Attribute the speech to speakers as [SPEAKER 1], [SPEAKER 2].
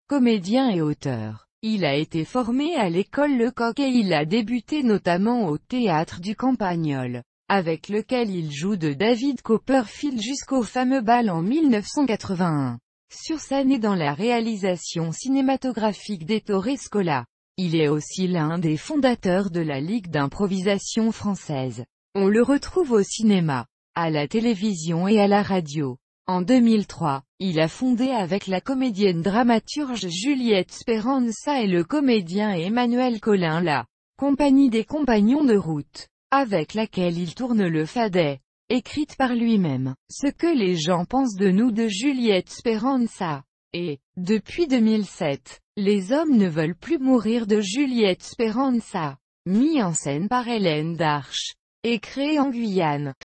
[SPEAKER 1] Comédien et auteur. Il a été formé à l'école Lecoq et il a débuté notamment au Théâtre du Campagnol, avec lequel il joue de David Copperfield jusqu'au fameux bal en 1981. Sur scène et dans la réalisation cinématographique d'Ettore Scola. Il est aussi l'un des fondateurs de la Ligue d'improvisation française. On le retrouve au cinéma, à la télévision et à la radio. En 2003, il a fondé avec la comédienne dramaturge Juliette Speranza et le comédien Emmanuel Collin la Compagnie des Compagnons de route, avec laquelle il tourne le Fadet, écrite par lui-même, Ce que les gens pensent de nous de Juliette Speranza. Et, depuis 2007, Les hommes ne veulent plus mourir de Juliette Speranza, mis en scène par Hélène Darche, et créé en Guyane.